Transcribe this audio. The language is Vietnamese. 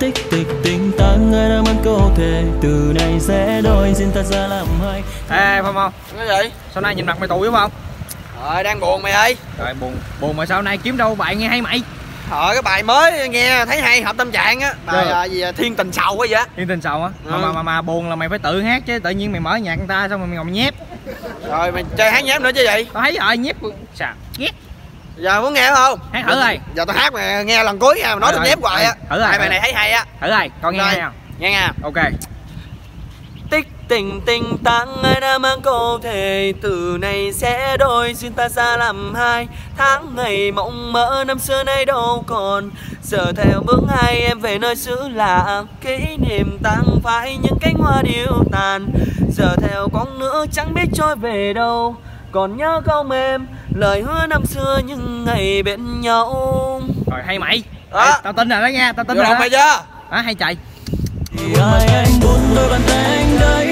tích tịch tình tang ai đã mang câu thề từ này sẽ đôi xin ta ra làm hai. Ê Phong Phong, Cái gì? sao nay nhìn mặt mày tủi đúng không? Đang buồn mày ơi. Trời buồn mà sao nay kiếm đâu bài nghe hay mày? Cái bài mới nghe thấy hay hợp tâm trạng á. Bài gì Thiên Tình Sầu quá vậy? Thiên Tình Sầu á? Mà buồn là mày phải tự hát chứ, tự nhiên mày mở nhạc người ta xong rồi mày ngồi mày nhép. Rồi mày chơi hát nhép nữa chứ gì? Tao thấy rồi nhép sao? Ghét. Giờ muốn nghe không? Hát thử rồi. Giờ tao hát mày nghe lần cuối nha, mày nói tao nhép hoài á. Thử rồi. Bài này thấy hay á. Thử rồi, con nghe nào. Nghe nha. Ok. Tích tình tình tang ai đã mang câu thề từ này sẽ đôi xin ta ra làm hai. Tháng ngày mộng mơ năm xưa nay đâu còn, giờ theo bước hai em về nơi xứ lạ. Kỷ niệm tang phai những cánh hoa điêu tàn, giờ theo con nữa chẳng biết trôi về đâu. Còn nhớ không em lời hứa năm xưa những ngày bên nhau. Rồi hay mày. Tao tin rồi đó nha, tao tin rồi. Mày chưa? Hay chạy. Ai anh buông đôi bàn tay anh đây